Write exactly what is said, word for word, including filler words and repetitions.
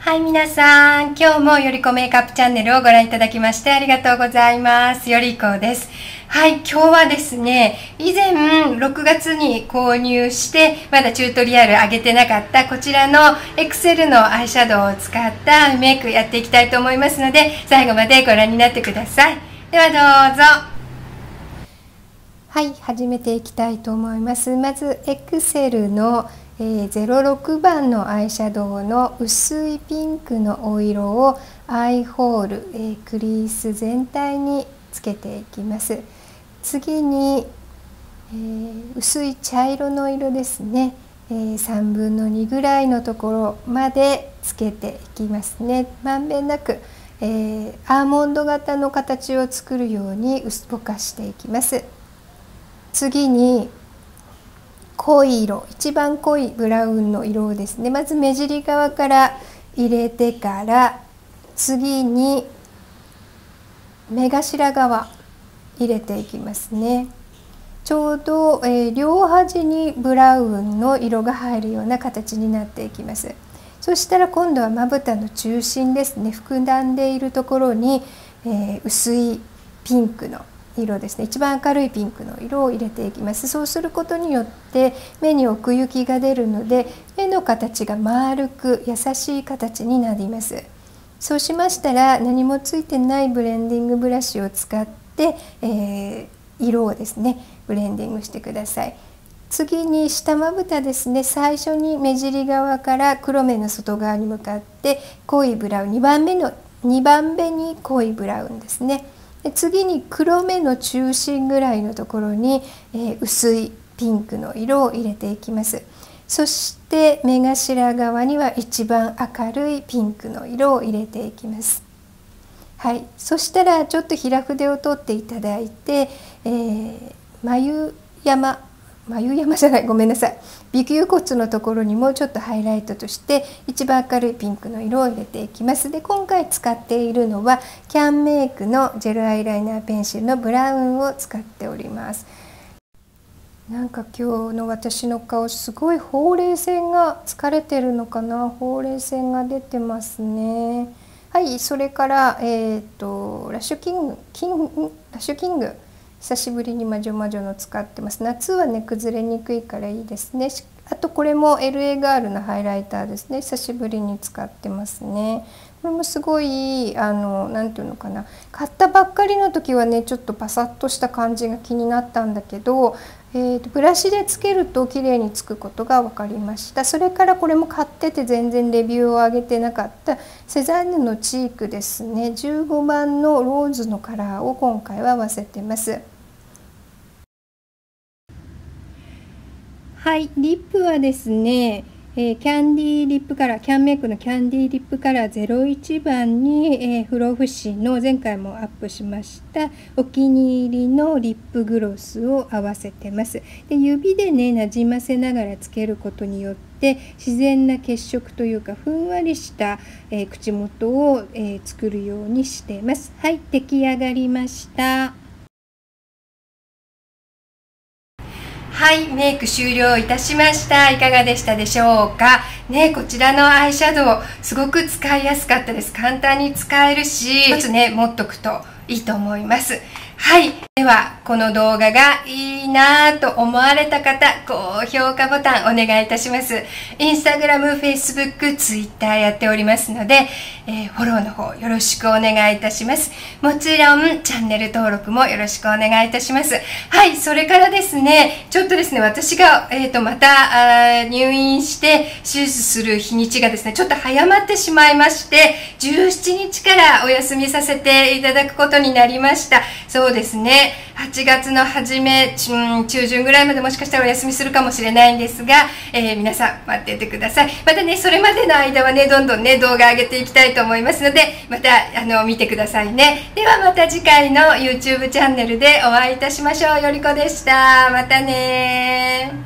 はい、皆さん、今日もよりこメイクアップチャンネルをご覧いただきましてありがとうございます。よりこです。はい、今日はですね、以前ろくがつに購入してまだチュートリアル上げてなかったこちらのエクセルのアイシャドウを使ったメイクやっていきたいと思いますので、最後までご覧になってください。ではどうぞ。はい、始めていきたいと思います。まずエクセルのえー、ゼロろくばんのアイシャドウの薄いピンクのお色をアイホール、えー、クリース全体につけていきます。次に、えー、薄い茶色の色ですね、えー、さんぶんのにぐらいのところまでつけていきますね。まんべんなく、えー、アーモンド型の形を作るように薄ぼかしていきます。次に濃い色、一番濃いブラウンの色をですね、まず目尻側から入れてから次に目頭側入れていきますね。ちょうど、えー、両端にブラウンの色が入るような形になっていきます。そしたら今度はまぶたの中心ですね、膨らんでいるところに、えー、薄いピンクの色ですね、一番明るいピンクの色を入れていきます。そうすることによって目に奥行きが出るので、目の形が丸く優しい形になります。そうしましたら何もついてないブレンディングブラシを使って、えー、色をですねブレンディングしてください。次に下まぶたですね、最初に目尻側から黒目の外側に向かって濃いブラウン、にばんめのにばんめに濃いブラウンですね。次に黒目の中心ぐらいのところに、えー、薄いピンクの色を入れていきます。そして目頭側には一番明るいピンクの色を入れていきます。はい、そしたらちょっと平筆を取っていただいて、えー、眉山眉山じゃないごめんなさい鼻球骨のところにもちょっとハイライトとして一番明るいピンクの色を入れていきます。で今回使っているのはキャンメイクのジェルアイライナーペンシルのブラウンを使っております。なんか今日の私の顔すごいほうれい線が疲れてるのかな、ほうれい線が出てますね。はい、それからえっとラッシュキングキンラッシュキング久しぶりにまじょまじょの使ってます。夏はね崩れにくいからいいですね。あとこれも エルエー ガールのハイライターですね。久しぶりに使ってますね。これもすごいあのなんていうのかな、買ったばっかりの時はねちょっとパサッとした感じが気になったんだけど、えーとブラシでつけると綺麗につくことが分かりました。それからこれも買ってて全然レビューを上げてなかったセザンヌのチークですね、じゅうごばんのローズのカラーを今回は合わせてます。はい、リップはですね、えー、キャンディーリップカラー、キャンメイクのキャンディーリップカラーゼロいちばんに、えー、不老不死の前回もアップしましたお気に入りのリップグロスを合わせてます。で指でねなじませながらつけることによって自然な血色というかふんわりした、えー、口元を、えー、作るようにしてます。はい、出来上がりました。はい、メイク終了いたしました。いかがでしたでしょうかね。こちらのアイシャドウすごく使いやすかったです。簡単に使えるし、一つね持っとくといいと思います。はい、ではこの動画がいいなぁと思われた方、高評価ボタンお願いいたします。インスタグラム、フェイスブック、ツイッターやっておりますので、えー、フォローの方よろしくお願いいたします。もちろんチャンネル登録もよろしくお願いいたします。はい、それからですね、ちょっとですね、私が、えー、とまたあ入院して手術する日にちがですね、ちょっと早まってしまいまして、じゅうしちにちからお休みさせていただくことになりました。そうですね、はちがつの初め、中旬ぐらいまでもしかしたらお休みするかもしれないんですが、えー、皆さん待っててください。またね、それまでの間はね、どんどんね、動画上げていきたいと思いますので、また、あの、見てくださいね。ではまた次回の ユーチューブ チャンネルでお会いいたしましょう。よりこでした。またねー。